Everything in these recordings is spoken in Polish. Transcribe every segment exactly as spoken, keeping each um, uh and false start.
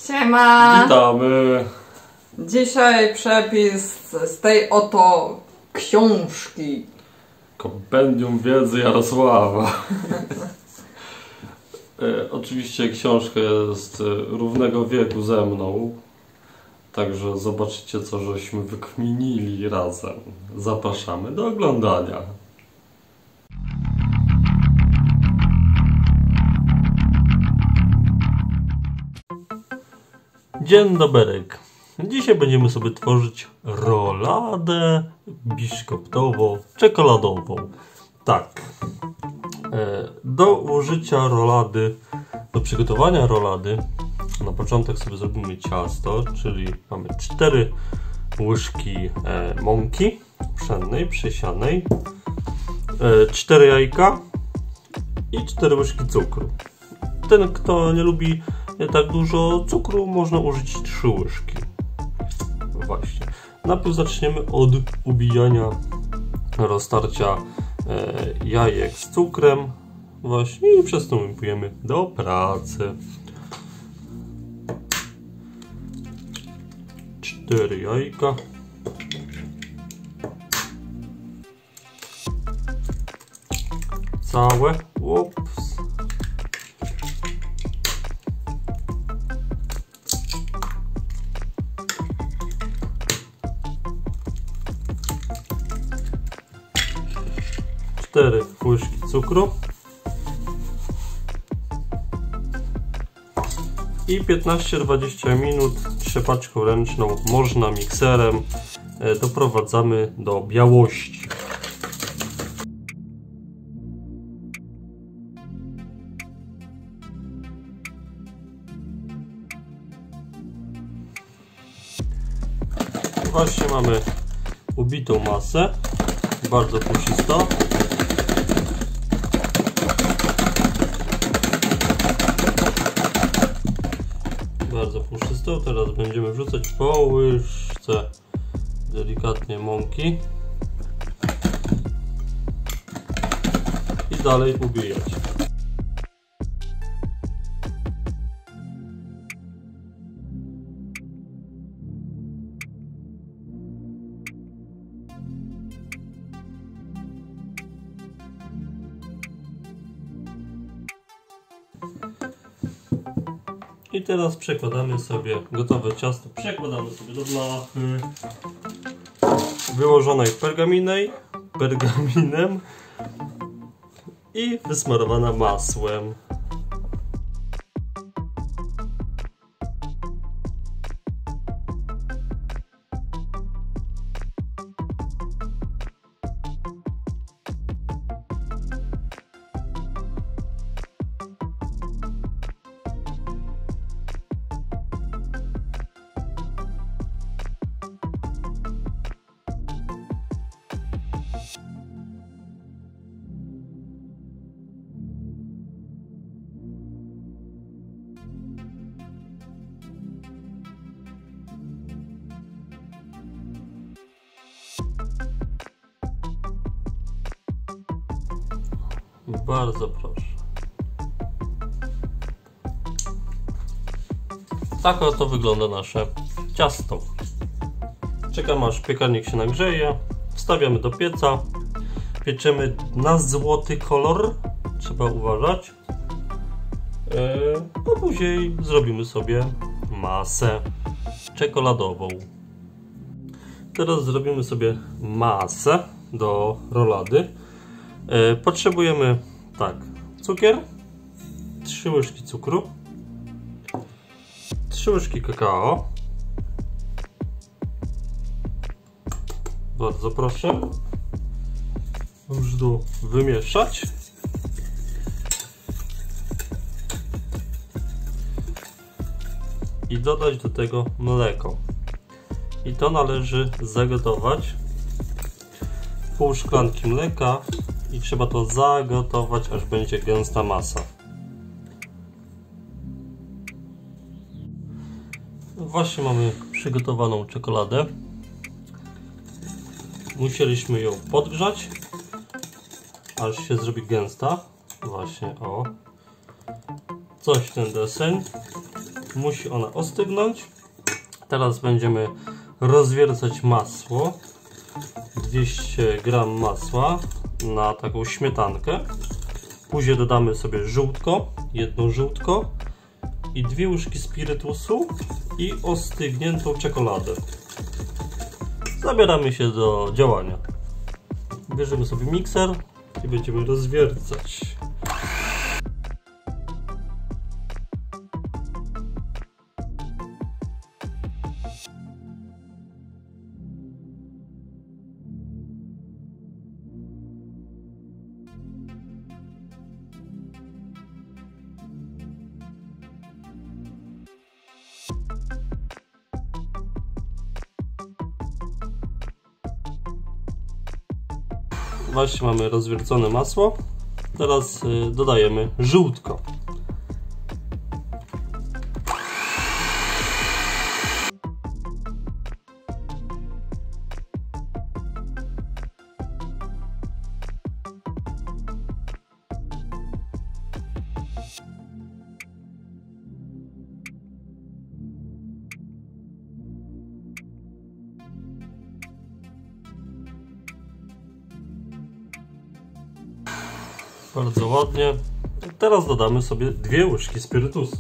Siema! Witamy! Dzisiaj przepis z tej oto książki. Kompendium wiedzy Jarosława. e, oczywiście książka jest równego wieku ze mną. Także zobaczycie, co żeśmy wykminili razem. Zapraszamy do oglądania. Dzień dobry. Dzisiaj będziemy sobie tworzyć roladę biszkoptowo-czekoladową. Tak. Do użycia rolady, do przygotowania rolady na początek sobie zrobimy ciasto, czyli mamy cztery łyżki mąki pszennej, przesianej, cztery jajka i cztery łyżki cukru. Ten, kto nie lubi tak dużo cukru, można użyć trzy łyżki. Właśnie. Najpierw zaczniemy od ubijania, roztarcia jajek z cukrem. Właśnie i przystępujemy do pracy. Cztery jajka. Całe. Ups. Cztery łyżki cukru i piętnaście do dwudziestu minut trzepaczką ręczną, można mikserem, doprowadzamy do białości. Właśnie mamy ubitą masę, bardzo puszysta. Bardzo puszystą. Teraz będziemy wrzucać po łyżce delikatnie mąki i dalej ubijać. I teraz przekładamy sobie gotowe ciasto, przekładamy sobie do blachy wyłożonej pergaminej, pergaminem i wysmarowana masłem. Bardzo proszę. Tak oto wygląda nasze ciasto. Czekam, aż piekarnik się nagrzeje. Wstawiamy do pieca. Pieczemy na złoty kolor. Trzeba uważać. A później zrobimy sobie masę czekoladową. Teraz zrobimy sobie masę do rolady. Potrzebujemy tak, cukier, trzy łyżki cukru, trzy łyżki kakao. Bardzo proszę. Już tu wymieszać. I dodać do tego mleko. I to należy zagotować. Pół szklanki mleka. I trzeba to zagotować, aż będzie gęsta masa. Właśnie mamy przygotowaną czekoladę. Musieliśmy ją podgrzać, aż się zrobi gęsta. Właśnie, o. Coś w ten deseń. musi ona ostygnąć. Teraz będziemy rozwiercać masło. dwieście gramów masła na taką śmietankę. Później dodamy sobie żółtko, jedno żółtko i dwie łyżki spirytusu i ostygniętą czekoladę. Zabieramy się do działania. Bierzemy sobie mikser i będziemy rozwiercać. Właśnie mamy rozwiercone masło. Teraz dodajemy żółtko. Bardzo ładnie. Teraz dodamy sobie dwie łyżki spirytusu.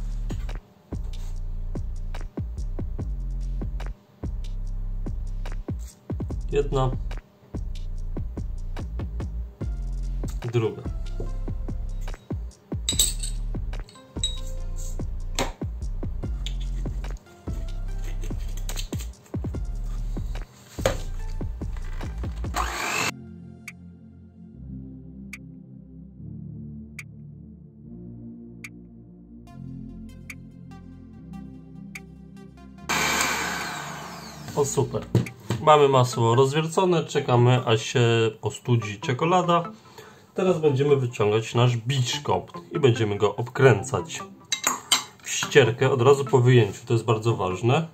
Jedna. Druga. O, super. Mamy masło rozwiercone, czekamy aż się ostudzi czekolada. Teraz będziemy wyciągać nasz biszkopt i będziemy go obkręcać w ścierkę od razu po wyjęciu, to jest bardzo ważne.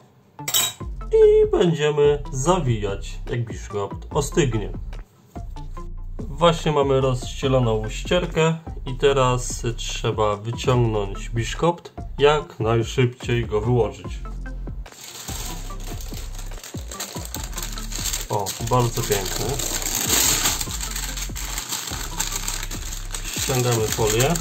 I będziemy zawijać, jak biszkopt ostygnie. Właśnie mamy rozścieloną ścierkę i teraz trzeba wyciągnąć biszkopt, jak najszybciej go wyłożyć. O, bardzo piękny. Ściągamy folię.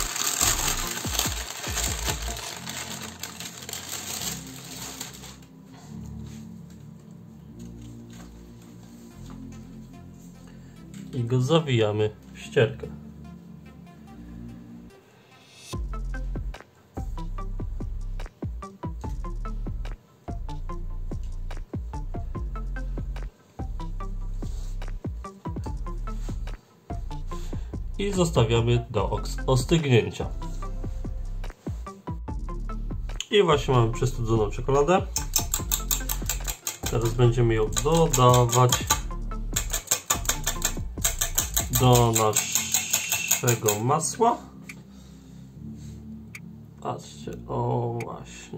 I go zawijamy w ścierkę. I zostawiamy do ostygnięcia. I właśnie mamy przestudzoną czekoladę. Teraz będziemy ją dodawać do naszego masła. Patrzcie, o właśnie.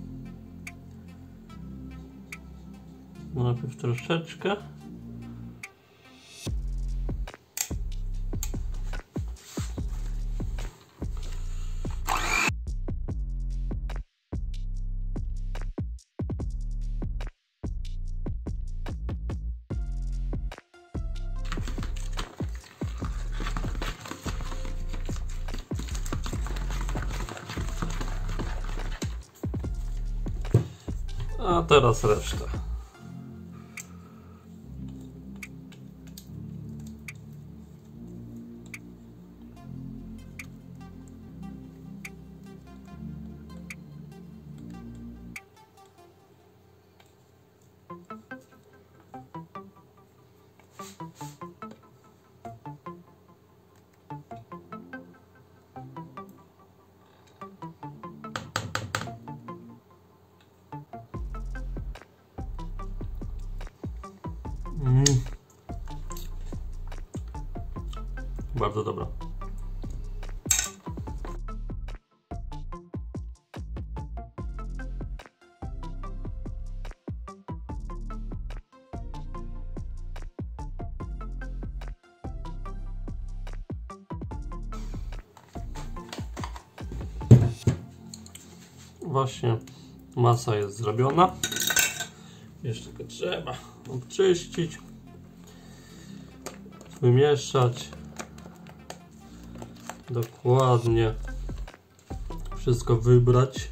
Najpierw troszeczkę. A teraz resztę. Mm. Bardzo dobra. właśnie masa jest zrobiona. Jeszcze tylko trzeba obczyścić, wymieszać dokładnie, wszystko wybrać.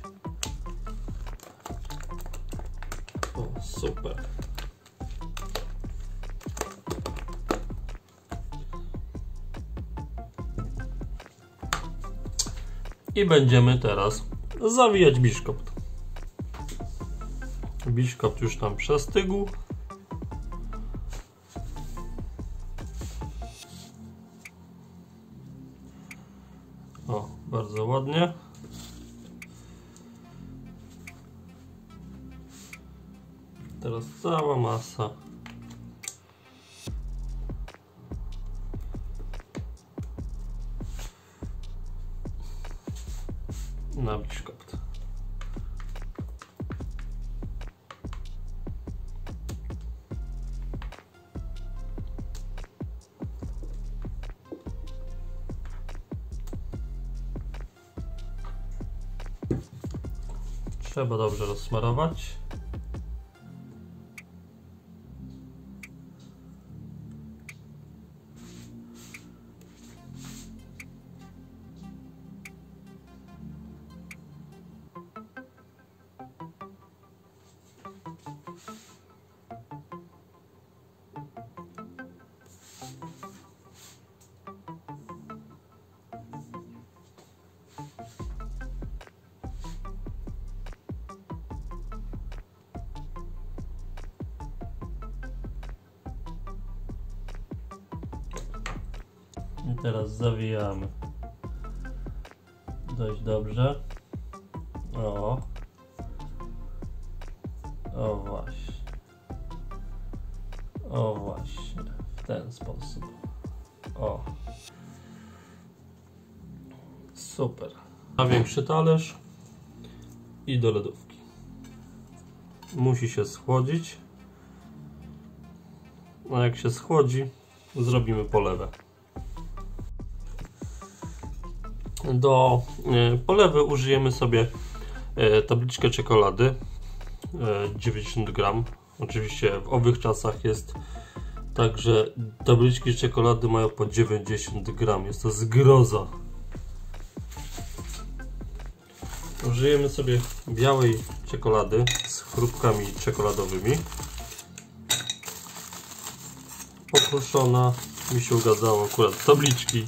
O, super. I będziemy teraz zawijać biszkopt. Biszkopt już tam przestygł. O, bardzo ładnie. Teraz cała masa. Na biszkopt. Trzeba dobrze rozsmarować. I teraz zawijamy dość dobrze. O, o właśnie, o właśnie, w ten sposób. O, super. Na większy talerz i do lodówki. Musi się schłodzić. A jak się schłodzi, zrobimy polewę. Do polewy użyjemy sobie tabliczkę czekolady dziewięćdziesiąt gram. Oczywiście w owych czasach jest tak, że tabliczki czekolady mają po dziewięćdziesiąt gram. Jest to zgroza. Użyjemy sobie białej czekolady z chrupkami czekoladowymi. Pokruszona, mi się ugadzało akurat tabliczki.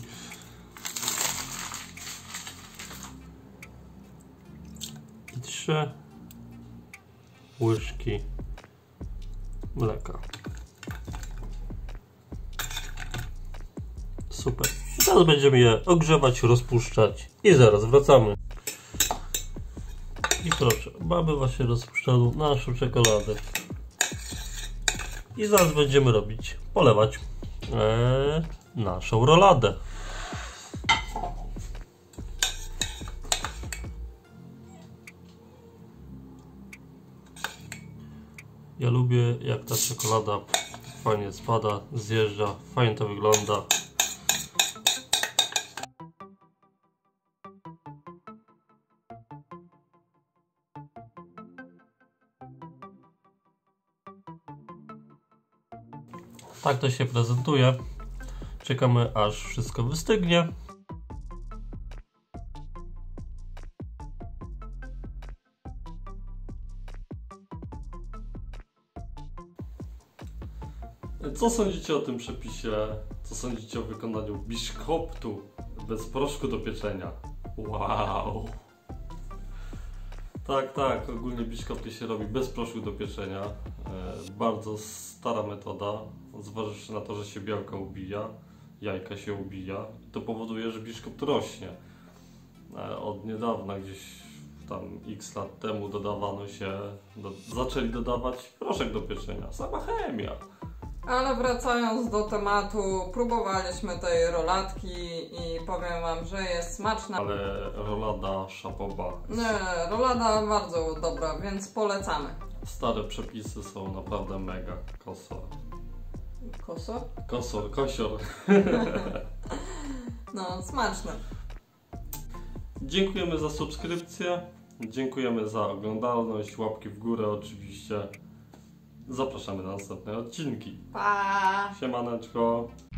Trzy łyżki mleka. Super. Teraz będziemy je ogrzewać, rozpuszczać i zaraz wracamy. I proszę, mamy właśnie rozpuszczoną naszą czekoladę. I zaraz będziemy robić, polewać ee, naszą roladę. Ja lubię, jak ta czekolada fajnie spada, zjeżdża, fajnie to wygląda. Tak to się prezentuje. Czekamy, aż wszystko wystygnie. Co sądzicie o tym przepisie? Co sądzicie o wykonaniu biszkoptu bez proszku do pieczenia? Wow! Tak, tak, ogólnie biszkopty się robi bez proszku do pieczenia. E, bardzo stara metoda, zważywszy na to, że się białka ubija, jajka się ubija. To powoduje, że biszkopt rośnie. E, od niedawna, gdzieś tam x lat temu dodawano się, do, zaczęli dodawać proszek do pieczenia. Sama chemia. Ale wracając do tematu, próbowaliśmy tej rolatki i powiem wam, że jest smaczna. Ale rolada szapoba. Nie, rolada bardzo dobra, więc polecamy. Stare przepisy są naprawdę mega. Kosor. Kosor? Kosor, kosior. No, smaczne. Dziękujemy za subskrypcję. Dziękujemy za oglądalność, łapki w górę oczywiście. Zapraszamy na następne odcinki. Pa! Siemaneczko.